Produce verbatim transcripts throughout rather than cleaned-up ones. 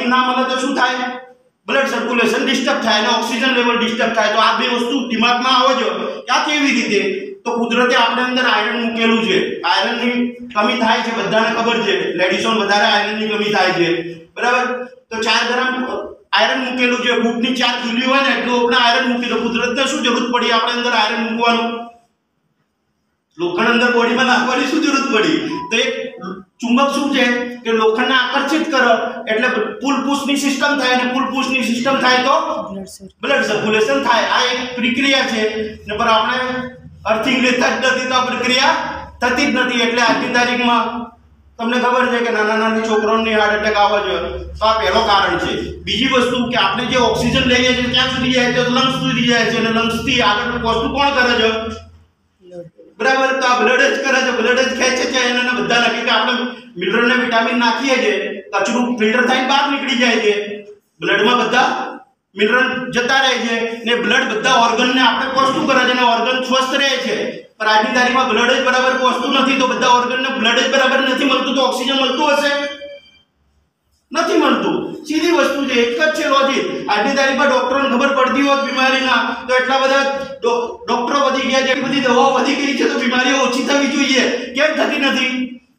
ઓક્સિજन ना મળે તો શું થાય? બ્લડ સર્ક્યુલેશન ડિસ્ટર્બ થાય અને ઓક્સિજન લેવલ ડિસ્ટર્બ થાય। તો આ બે વસ્તુ દિમાગમાં આવે છે કે આ કેવી રીતે? તો કુદરતે આપણે અંદર આયરન મૂકેલું છે, આયરનની કમી થાય છે, બધાને ખબર છે, લેડીઝોને વધારે આયરનની કમી થાય છે, બરાબર? તો ચાર ગ્રામ આયરન મૂકેલું છે, ફૂટની ચાર ખીલી હોય ને એટલું આપણે આયરન મૂકી દો। કુદરતને શું જરૂર પડી આપણે અંદર આયરન મૂકવાનું? લોખંડ અંદર બોડીમાં નાખવાની શું જરૂર પડી? તો એક ચુંબક શું છે કે લોખંડને આકર્ષિત કરે એટલે પુલ પુશની સિસ્ટમ થાય અને પુલ પુશની સિસ્ટમ થાય તો બ્લડ સર્ક્યુલેશન થાય। આ એક પ્રક્રિયા છે ને પર આપણે અર્થિંગ લેતા જ નથી તો આ પ્રક્રિયા થતી જ નથી। એટલે આજની તારીખમાં તમને ખબર છે કે નાના નાના છોકરાઓને હાર્ટ એટેક આવે છે, તો આ પહેલો કારણ છે। બીજી વસ્તુ કે આપણે જે ઓક્સિજન લઈએ છીએ ક્યાં સુધી જાય છે? લંગ્સ સુધી જાય છે અને લંગ્સથી આગળ વસ્તુ કોણ કરે છે? બરાબર? તો આ બ્લડ જ કરે છે, બ્લડ જ ખેંચે છે એને બધા નક્કી કે આપણે મિનરલ ને વિટામિન નાખીએ છીએ, કચરું ફિલ્ટર થઈને બહાર નીકળી જાય છે, બ્લડમાં બધા મિનરલ જતા રહે છે ને બ્લડ બધા ઓર્ગનને આપણે પહોંચતું કરે છે અને ઓર્ગન સ્વસ્થ રહે છે। પણ આજની તારીખમાં બ્લડ જ બરાબર પહોંચતું નથી તો બધા ઓર્ગનને બ્લડ જ બરાબર નથી મળતું તો ઓક્સિજન મળતું હશે? નથી મળતું। સીધી વસ્તુ છે, એક જ છે લોજિક। આજની તારીખમાં ડોક્ટરોને ખબર પડતી હોત બીમારીના તો એટલા બધા ડોક્ટરો વધી ગયા છે, બધી દવાઓ વધી ગઈ છે તો બીમારીઓ ઓછી થવી જોઈએ, કેમ થતી નથી?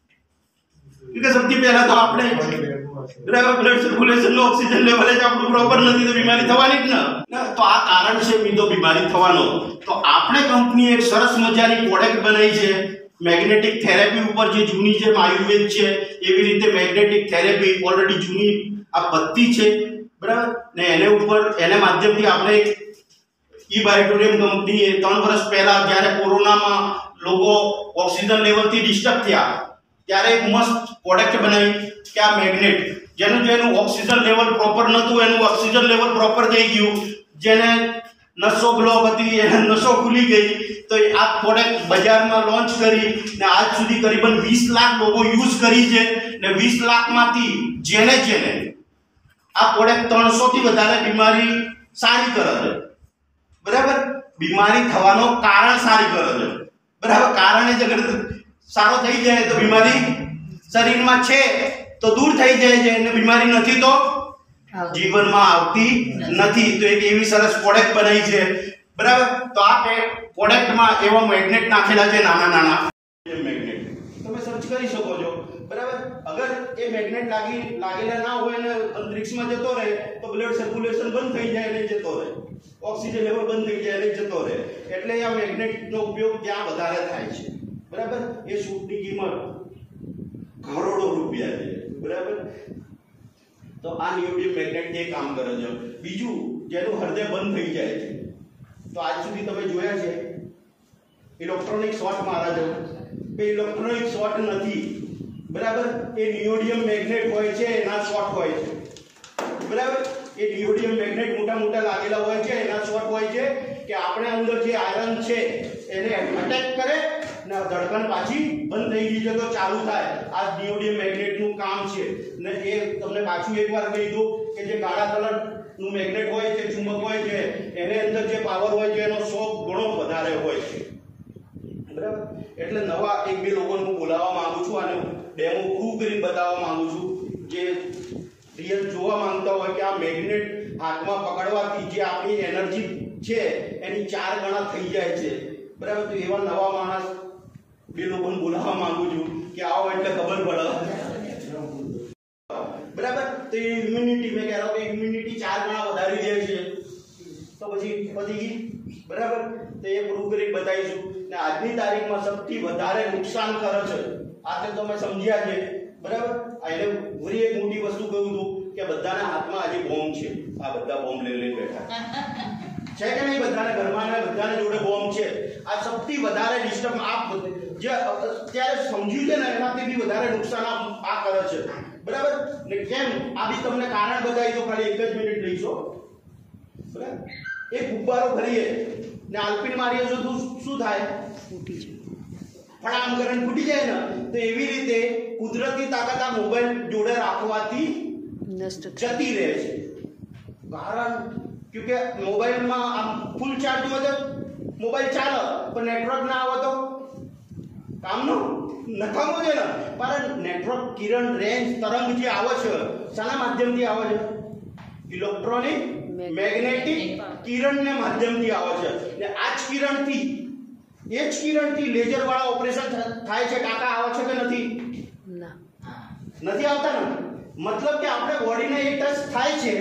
કે સૌથી પહેલા તો આપણે બરાબર બ્લડ સર્ક્યુલેશન નો ઓક્સિજન લેવલ જ આપણું પ્રોપર નથી તો બીમારી થવાની જ ને। તો આ કારણ છે મિત્રો બીમારી થવાનો। તો આપણે કંપનીએ એક સરસ મજાની પ્રોડક્ટ બનાવી છે મેગ્નેટિક થેરેપી ઉપર, જે જૂની જે આયુર્વેદ છે એવી રીતે મેગ્નેટિક થેરેપી ઓલરેડી જૂની આ પદ્ધતિ છે, બરાબર ને એને ઉપર એને માધ્યમથી આપણે ઈ બાયોટોરિયમ કંપનીએ ત્રણ વર્ષ પહેલા જ્યારે કોરોનામાં લોકો ઓક્સિજન લેવલથી ડિસ્ટર્બ થયા ત્યારે એક મસ્ત પ્રોડક્ટ બનાવી કે આ મેગ્નેટ જેનું જેનું ઓક્સિજન લેવલ પ્રોપર નહોતું એનું ઓક્સિજન લેવલ પ્રોપર થઈ ગયું, જેને નસો બ્લોક હતી એને નસો ખુલી ગઈ, તો આ પ્રોડક્ટ બજારમાં લોન્ચ કરી ને આજ સુધી કરીબન વીસ લાખ લોકો યુઝ કરી છે ને વીસ લાખમાંથી જેને જેને આ પ્રોડક્ટ ત્રણસો થી વધારે બીમારી સારી કરે છે, બરાબર? બીમારી થવાનો કારણ સારી કરે છે, બરાબર? કારણ એ જ અગર સારો થઈ જાય તો બીમારી શરીરમાં છે તો દૂર થઈ જાય છે અને બીમારી નથી તો જીવનમાં આવતી નથી। તો એક એવી સરસ પ્રોડક્ટ બનાવી છે, બરાબર? તો આ પ્રોડક્ટમાં એવા મેગ્નેટ નાખેલા છે, નાના નાના મેગ્નેટ તમે સર્ચ કરી શકો છો, બરાબર? અગર એ મેગ્નેટ લાગી લાગેલા ના હોય ને અંતરિક્ષમાં જતો રહે તો બ્લડ સર્ક્યુલેશન બંધ થઈ જાય અને જતો રહે, ઓક્સિજન લેવલ બંધ થઈ જાય અને જતો રહે। એટલે આ મેગ્નેટનો ઉપયોગ ત્યાં વધારે થાય છે, બરાબર? એ સૂટની કિંમત કરોડો રૂપિયા છે, બરાબર? તો આ નિયોડિયમ મેગ્નેટ એ કામ કરે છે। બીજું જેનું હૃદય બંધ થઈ જાય છે, તો આજ સુધી તમે જોયા છે ઇલેક્ટ્રોનિક શોર્ટ મારે છે, કે ઇલેક્ટ્રોનિક શોર્ટ નથી, બરાબર? એ નિયોડિયમ મેગ્નેટ હોય છે એના શોર્ટ હોય છે, બરાબર? એ નિયોડિયમ મેગ્નેટ મોટા મોટા લાગેલા હોય છે એના શોર્ટ હોય છે કે આપણે અંદર જે આયરન છે એને અટેક કરે ને ધડકન પાછી બંધ થઈ ગઈ છે તો ચાલુ થાય। આ નિયોડિયમ મેગ્નેટનું કામ છે ને એ તમને પાછું એકવાર કહી દઉં કે જે કાળા કલરનું મેગ્નેટ હોય છે, ચુંબક હોય છે, એને અંદર જે પાવર હોય છે એનો સો ગણો વધારે હોય છે, બરાબર? એટલે નવા એક બે લોકોને હું બોલાવવા માંગુ છું અને ડેમો પ્રૂવ કરીને બતાવવા માંગુ છું જે રિયલ જોવા માંગતા હોય કે આ મેગ્નેટ હાથમાં પકડવાથી જે આપણી એનર્જી છે એની ચાર ગણા થઈ જાય છે, બરાબર? તો એવા નવા માણસ બે લોકોને બોલાવવા માંગુ છું કે આવો એટલે ખબર પડે, બરાબર? તો ઇમ્યુનિટી મેં કહેતો કે ઇમ્યુનિટી ચાર ગણા વધારી દે છે તો પછી પતી ગઈ, બરાબર? તો એ પ્રૂવ કરીને બતાવીશું ને આજની તારીખમાં સૌથી વધારે નુકસાન કરે છે આ તો તમે સમજ્યા છે, બરાબર? એને વળી એક મોટી વસ્તુ કહું છું કે બધાના હાથમાં આજે બોમ્બ છે, આ બધા બોમ્બ લઈ લઈને બેઠા છે કે નહીં? બધાના ઘરમાં ને બધાને જોડે બોમ્બ છે। આ સૌથી વધારે ડિસ્ટર્બ આ જે અત્યારે સમજ્યું છે ને એનાથી બી વધારે નુકસાન આ કરે છે, બરાબર? ને કેમ આ બી તમને કારણ બતાવી દો, ખાલી એક જ મિનિટ લઈશો, બરાબર? એક ગુબ્બારો ભરીએ ને આલ્પિન મારીએ તો શું થાય? ફૂટી જાય, ફટામ કરીને ફૂટી જાય ને। તો એવી રીતે કુદરતી તાકાત આ મોબાઈલ જોડે રાખવાથી નષ્ટ જતી રહે છે, કારણ કે મોબાઈલમાં આમ ફૂલ ચાર્જ હોય તો મોબાઈલ ચાલે પણ નેટવર્ક ના આવે તો કામનું નકામું છે ને, પણ નેટવર્ક કિરણ રેન્જ તરંગ જે આવે છે શાના માધ્યમથી આવે છે? ઇલેક્ટ્રોનિક મેગ્નેટિક કિરણના માધ્યમથી આવે છે. ને આ જ કિરણથી એ જ કિરણથી લેઝર વાળા ઓપરેશન થાય છે. કાકા આવે છે કે નથી? ના, નથી આવતા ને. મતલબ કે આપણે બોડીને એ ટચ થાય છે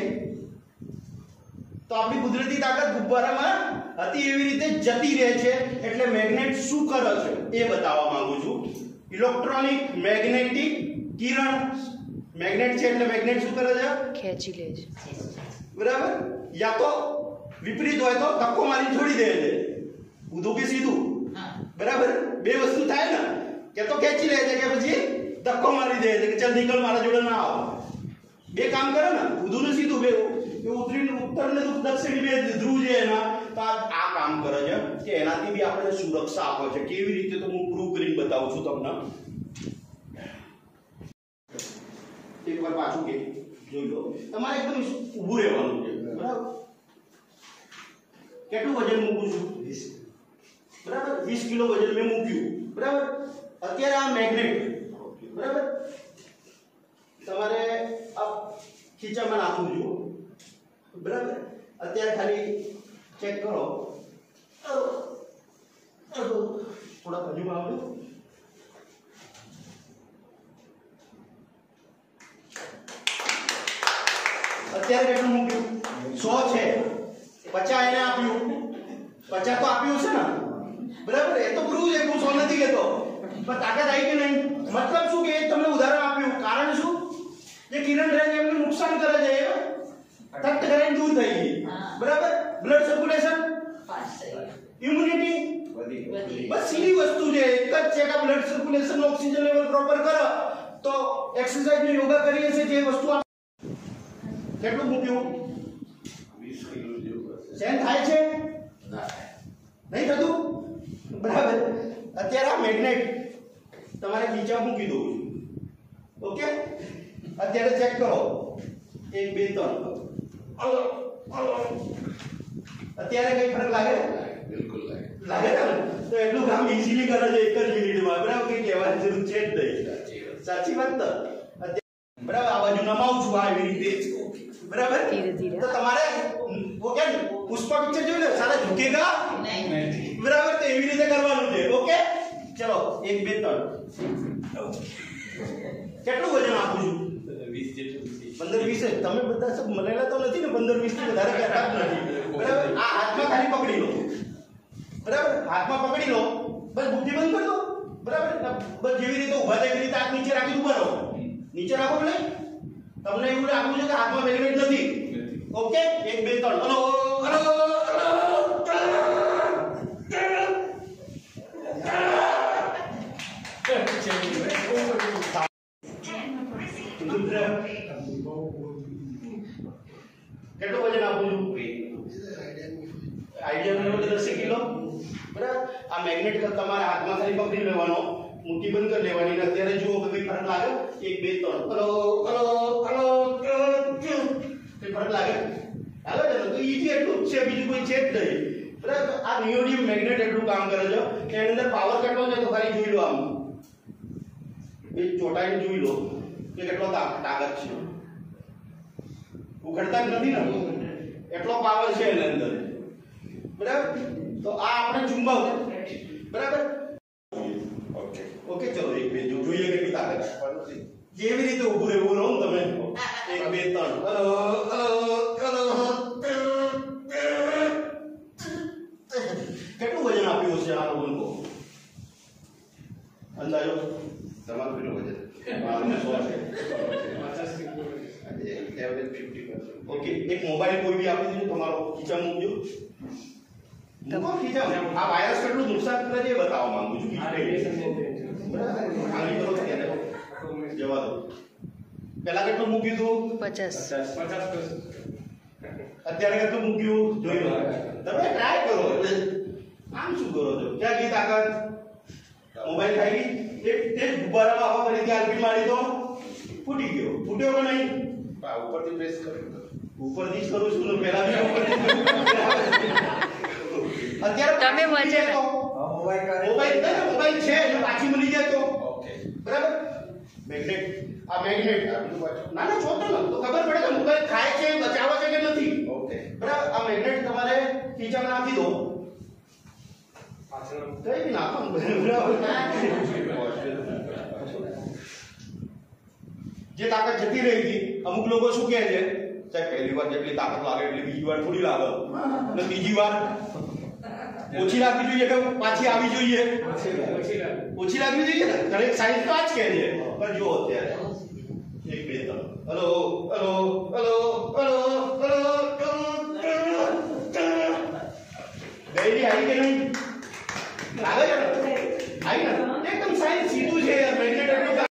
તો આપણી કુદરતી તાકાત ગુબ્બારામાં હતી એવી રીતે જતી રહે છે. એટલે મેગ્નેટ શું કરે છે એ બતાવવા માંગુ છું. ઇલેક્ટ્રોનિક મેગ્નેટિક કિરણ, મેગ્નેટ છે એટલે મેગ્નેટ શું કરે છે? ખેંચી લે છે. બરાબર. યા તો વિપરીત હોય તો ધક્કો મારી છોડી દે છે, ઊંધું કે સીધું. બરાબર. બે વસ્તુ થાય ને, કે તો ખેંચી લે છે કે પછી ધક્કો મારી દે છે કે ચાલ નીકળ, મારા જોડે ના આવો. બે કામ કરે ને, ઊંધું ને સીધું બે. ઉત્તરી ઉત્તર ને દક્ષિણ બે ધ્રુવ છે એના, તો આ કામ કરે છે કે એનાથી બી આપણે સુરક્ષા આપે છે. કેવી રીતે તો હું પ્રૂવ કરીને બતાવું છું તમને. એકવાર પાછું કે જોઈ લો. તમારે એકદમ ઊભું રહેવાનું છે. બરાબર. કેટલું વજન મૂકું છું? બરાબર. વીસ કિલો વજન મેં મૂક્યું. બરાબર. અત્યારે આ મેગ્નેટ, બરાબર, તમારે આ ખીચામાં નાખવું જોઈએ. બરાબર. અત્યારે ખાલી ચેક કરો. થોડા બાજુમાં આવજો. અત્યારે કેટલું મૂક્યું? સો છે. પચાસ એને આપ્યું. પચાસ તો આપ્યું છે ને. બરાબર. એ તો પ્રૂવ છે, હું સો નથી કહેતો. પણ તાકાત આવી કે નહીં? મતલબ શું કે તમને ઉદાહરણ આપ્યું. કારણ શું? જે કિરણ રેન્જ એમને નુકસાન કરે છે એ તટ કરીને દૂર થઈ ગઈ. બરાબર. બ્લડ સર્ક્યુલેશન, ઇમ્યુનિટી, બસ સીધી વસ્તુ છે. એક જ છે કે blood circulation oxygen level proper કરો તો એક્સરસાઇઝ ને યોગા કરીએ છીએ જે વસ્તુ. કેટલું મૂક્યું? વીસ કિલો જેવું. સેન થાય છે? નહીં થતું. બરાબર. અત્યારે આ મેગ્નેટ તમારે નીચે મૂકી દઉં છું. ઓકે. અત્યારે ચેક કરો. એક બે ત્રણ. અત્યારે કઈ ફરક લાગે? બિલકુલ લાગે. લાગે ને? તો એટલું કામ ઈઝીલી કરે છે એક જ મિનિટમાં. બરાબર. કઈ કહેવાની જરૂર છે જ નહીં. સાચી વાત ને? બરાબર. આ બાજુ નમાવું છું આ એવી રીતે. બરાબર. તો તમારે ઓકે પુષ્પા પિક્ચર જોયું ને, સારા ઝુકેગા નહીં. બરાબર. તો એવી રીતે કરવાનું છે. ઓકે. ચલો એક બે ત્રણ. કેટલું વજન આપું છું? વીસ જેટલું. પંદર વીસ. તમે બધા સબ મળેલા તો નથી ને? પંદર વીસ થી વધારે કહેતા જ નથી. બરાબર. આ હાથમાં ખાલી પકડી લો. બરાબર. હાથમાં પકડી લો. બસ બુદ્ધિ બંધ કરી દો. બરાબર. બસ જેવી રીતે ઉભા થાય એવી રીતે હાથ નીચે રાખી ઉભા રહો. નીચે રાખો એટલે તમને એવું લાગવું છે કે હાથમાં મેગ્નેટ નથી. ઓકે. એક બે ત્રણ. હલો હલો કેટલું વજન આપું છું? આઈડિયા મેળવો દસ કિલો. બરાબર. આ મેગ્નેટ તમારા હાથમાં ખાલી પકડી લેવાનો, મુઠ્ઠી બંધ કરી લેવાની. અત્યારે જુઓ કે કઈ ફરક લાગે? એક બે ત્રણ. હલો હલો હલો કઈ ફરક લાગે? લાગે છે ને? તો ઈઝી એટલું જ છે, બીજું કોઈ છે જ નહીં. બરાબર. આ નિયોડિયમ મેગ્નેટ એટલું કામ કરે છે કે એની અંદર પાવર કેટલો છે તો ખાલી જોઈ લો. આમ એ ચોટાઈને જોઈ લો કે કેટલો તાકાત છે. ઉઘડતા જ નથી ને, એટલો પાવર છે એની અંદર. બરાબર. તો આ આપણે ચુંબક. બરાબર. Okay okay. ચલો એક બે જો જોઈએ કેટલી તાકાત છે. જેવી રીતે ઊભું રહેવું રહો તમે. એક બે ત્રણ. Hello hello hello. કેટલું વજન આપ્યું હશે આ લોકોને? અંદાજો તમારું કેટલું વજન? ઓકે. એક મોબાઈલ કોઈ બી આપી દીધું તમારો ખીચા મૂકજો. મૂકો ખીચા. આ વાયરસ કેટલું નુકસાન કરે છે એ બતાવવા માંગુ છું. જવા દો. પેલા કેટલું મૂક્યું હતું? પચાસ. પચાસ. અત્યારે કેટલું મૂક્યું જોઈ લો. તમે ટ્રાય કરો. આમ શું કરો છો? ક્યાં ગઈ તાકાત? મોબાઈલ ખાઈ ગઈ. એક તે ગુબ્બારામાં હવા કરી ત્યાં આરપી મારી તો ફૂટી ગયો. ફૂટ્યો કે નહીં? ઉપરથી પ્રેસ કરો. ઉપરથી જ કરું છું ને. પહેલા બી ઉપરથી અત્યારે તમે વચ્ચે મોબાઈલ મોબાઈલ છે પાછી મળી જાય તો ઓકે. બરાબર. મેગ્નેટ આ મેગ્નેટ આ બધું વાંચો. ના ના જોતો ને તો ખબર પડે કે મોબાઈલ ખાય છે બચાવે છે કે નથી. ઓકે બરાબર. આ મેગ્નેટ તમારે ખીચામાં નાખી દો. પાછળ કઈ નાખો જે તાકાત જતી રહી હતી. અમુક લોકો શું કહે છે સાહેબ પહેલી વાર જેટલી તાકાત લાગે એટલી બીજી વાર થોડી લાગે અને ત્રીજી વાર ઓછી લાગવી જોઈએ કે પાછી આવી જોઈએ. ઓછી લાગવી જોઈએ ને. દરેક સાયન્સ તો આ જ કહે છે. પણ જો અત્યારે એક બે ત્રણ hello hello hello hello hello ગયેલી આવી કે નહીં